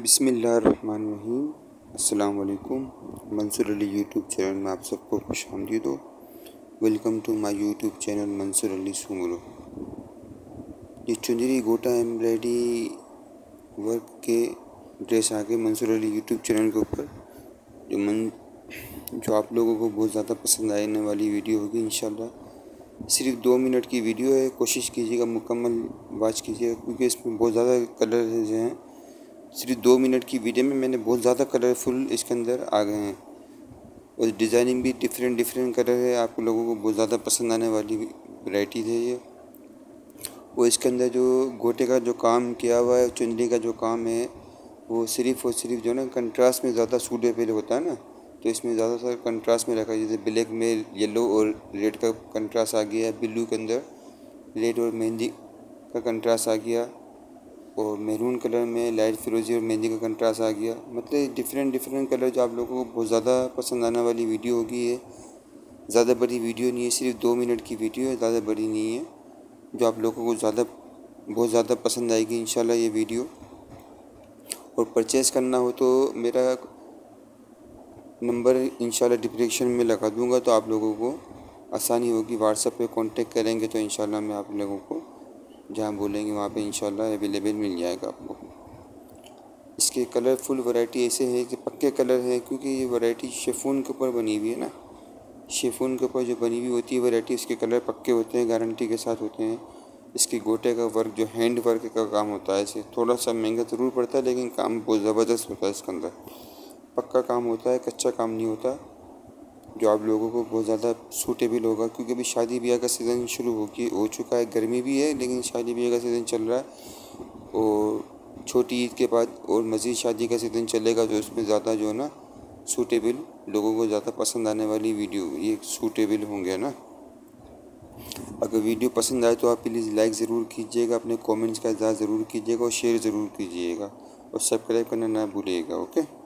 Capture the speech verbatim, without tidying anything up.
बिस्मिल्लाहिर्रहमानिर्रहीम। अस्सलाम वालेकुम। मंसूर अली यूट्यूब चैनल में आप सबको खुशामदीद हो। Welcome to my YouTube channel Mansoor Ali Soomro. ये चुंदरी गोटा एम्ब्रॉयडरी वर्क के ड्रेस आ गए मंसूर अली यूट्यूब चैनल के ऊपर, जो मन जो आप लोगों को बहुत ज़्यादा पसंद आने वाली वीडियो होगी इंशाल्लाह। सिर्फ दो मिनट की वीडियो है, कोशिश कीजिएगा मुकम्मल वॉच कीजिएगा, क्योंकि इसमें बहुत ज़्यादा कलर हैं। सिर्फ दो मिनट की वीडियो में मैंने बहुत ज़्यादा कलरफुल इसके अंदर आ गए हैं, और डिज़ाइनिंग भी डिफरेंट डिफरेंट कलर है। आप लोगों को बहुत ज़्यादा पसंद आने वाली वैरायटी है ये। वो इसके अंदर जो गोटे का जो काम किया हुआ है, चुनरी का जो काम है, वो सिर्फ और सिर्फ जो ना कंट्रास्ट में ज़्यादा सूटेबल होता है ना, तो इसमें ज़्यादातर कंट्रास्ट में रखा है। जैसे ब्लैक में येलो और रेड का कंट्रास्ट आ गया है, ब्लू के अंदर रेड और मेहंदी का कंट्रास्ट आ गया, और मैरून कलर में लाइट फिरोजी और मेहंदी का कंट्रास्ट आ गया। मतलब डिफरेंट डिफरेंट कलर जो आप लोगों को बहुत ज़्यादा पसंद आने वाली वीडियो होगी। ये ज़्यादा बड़ी वीडियो नहीं है, सिर्फ दो मिनट की वीडियो है, ज़्यादा बड़ी नहीं है, जो आप लोगों को ज़्यादा बहुत ज़्यादा पसंद आएगी इंशाल्लाह ये वीडियो। और परचेज़ करना हो तो मेरा नंबर इंशाल्लाह डिस्क्रिप्शन में लगा दूंगा, तो आप लोगों को आसानी होगी। व्हाट्सएप पे कांटेक्ट करेंगे तो इंशाल्लाह मैं आप लोगों को जहाँ बोलेंगे वहाँ पे इंशाल्लाह अवेलेबल मिल जाएगा आप लोगों को। इसके कलरफुल वैरायटी ऐसे है कि पक्के कलर है, क्योंकि ये वैरायटी शिफॉन के ऊपर बनी हुई है ना। शिफॉन के ऊपर जो बनी हुई होती है वैरायटी, इसके कलर पक्के होते हैं, गारंटी के साथ होते हैं। इसके गोटे का वर्क जो हैंड वर्क का काम होता है, इसे थोड़ा सा महंगा ज़रूर पड़ता है, लेकिन काम बहुत ज़बरदस्त होता है। इसके अंदर पक्का काम होता है, कच्चा काम नहीं होता, जो आप लोगों को बहुत ज़्यादा सूटेबल होगा। क्योंकि अभी शादी ब्याह का सीज़न शुरू हो गई हो चुका है, गर्मी भी है लेकिन शादी ब्याह का सीज़न चल रहा है, और छोटी ईद के बाद और मज़ीद शादी का सीज़न चलेगा, तो उसमें ज़्यादा जो है ना सूटेबल, लोगों को ज़्यादा पसंद आने वाली वीडियो ये सूटेबल होंगे ना। अगर वीडियो पसंद आए तो आप प्लीज़ लाइक ज़रूर कीजिएगा, अपने कमेंट्स का इज़हार ज़रूर कीजिएगा, और शेयर ज़रूर कीजिएगा, और सब्सक्राइब करना ना भूलिएगा। ओके।